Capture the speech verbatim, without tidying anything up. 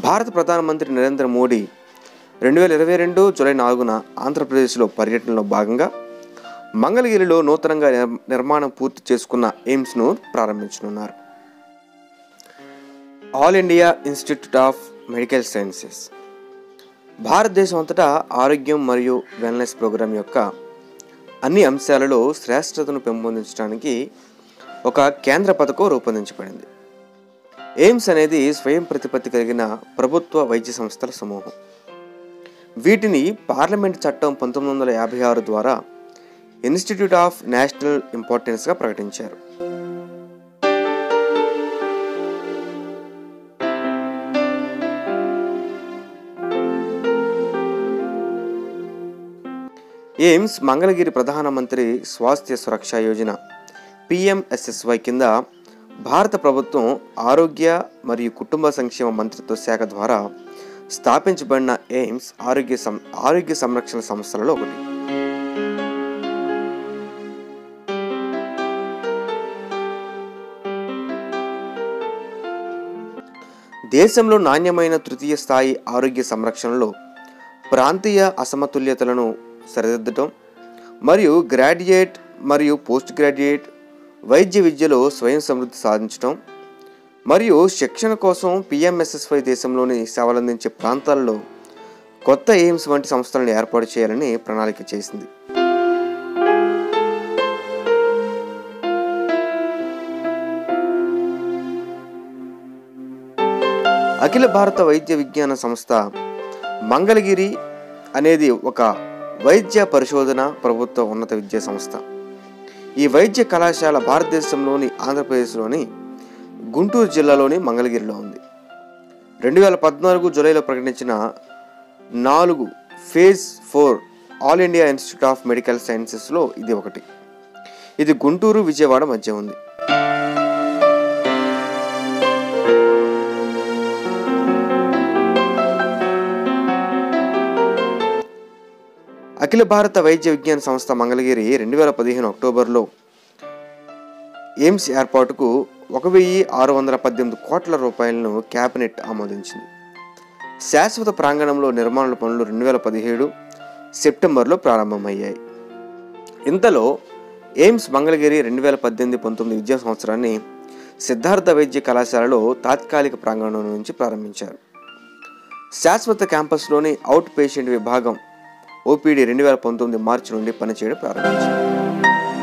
భారత ప్రధానమంత్రి నరేంద్ర మోడీ రెండు వేల ఇరవై రెండు జూలై నాలుగున ఆంధ్రప్రదేశ్లో పర్యటనలో భాగంగా మంగళగిరిలో నూతనంగా నిర్మాణం పూర్తి చేసుకున్న ఎయిమ్స్ను ప్రారంభించనున్నారు. All India Institute of Medical Sciences భారతదేశం అంతటా ఆరోగ్యం మరియు వెల్నెస్ ప్రోగ్రాం యొక్క అన్ని అంశాలలో శ్రేష్టతను పెంపొందించడానికి ఒక కేంద్ర పథకం రూపొందించబడింది. ఎయిమ్స్ అనేది స్వయం ప్రతిపత్తి కలిగిన ప్రభుత్వ వైద్య సంస్థల సమూహం. వీటిని పార్లమెంట్ చట్టం పంతొమ్మిది వందల యాభై ఆరు ద్వారా ఇన్స్టిట్యూట్ ఆఫ్ నేషనల్ ఇంపార్టెన్స్గా ప్రకటించారు. ఎయిమ్స్ మంగళగిరి ప్రధానమంత్రి స్వాస్థ్య సురక్ష యోజన పిఎంఎస్ఎస్వై కింద భారత ప్రభుత్వం ఆరోగ్య మరియు కుటుంబ సంక్షేమ మంత్రిత్వ శాఖ ద్వారా స్థాపించబడిన ఎయిమ్స్ ఆరోగ్య సం ఆరోగ్య సంరక్షణ సంస్థలలో ఒకటి. దేశంలో నాణ్యమైన తృతీయ స్థాయి ఆరోగ్య సంరక్షణలో ప్రాంతీయ అసమతుల్యతలను సరిదిద్దడం మరియు గ్రాడ్యుయేట్ మరియు పోస్ట్ గ్రాడ్యుయేట్ వైద్య విద్యలో స్వయం సమృద్ధి సాధించడం మరియు శిక్షణ కోసం పిఎంఎస్ఎస్వై దేశంలోని సేవలందించే ప్రాంతాల్లో కొత్త ఎయిమ్స్ వంటి సంస్థలను ఏర్పాటు చేయాలని ప్రణాళిక చేసింది. అఖిల భారత వైద్య విజ్ఞాన సంస్థ మంగళగిరి అనేది ఒక వైద్య పరిశోధన ప్రభుత్వ ఉన్నత విద్యా సంస్థ. ఈ వైద్య కళాశాల భారతదేశంలోని ఆంధ్రప్రదేశ్లోని గుంటూరు జిల్లాలోని మంగళగిరిలో ఉంది. రెండు వేల పద్నాలుగు జూలైలో ప్రకటించిన నాలుగు phase four All India Institute of Medical సైన్సెస్లో ఇది ఒకటి. ఇది గుంటూరు విజయవాడ మధ్య ఉంది. అఖిల భారత వైద్య విజ్ఞాన సంస్థ మంగళగిరి రెండు వేల పదిహేను అక్టోబర్లో ఎయిమ్స్ ఏర్పాటుకు ఒక వెయ్యి ఆరు వందల పద్దెనిమిది కోట్ల రూపాయలను క్యాబినెట్ ఆమోదించింది. శాశ్వత ప్రాంగణంలో నిర్మాణ పనులు రెండు వేల పదిహేడు సెప్టెంబర్లో ప్రారంభమయ్యాయి. ఇంతలో ఎయిమ్స్ మంగళగిరి రెండు వేల పద్దెనిమిది పంతొమ్మిది విద్యా సంవత్సరాన్ని సిద్ధార్థ వైద్య కళాశాలలో తాత్కాలిక ప్రాంగణం నుంచి ప్రారంభించారు. శాశ్వత క్యాంపస్లోని అవుట్ పేషెంట్ విభాగం ఓపీడీ రెండు వేల పంతొమ్మిది మార్చి నుండి పనిచేయడం ప్రారంభించారు.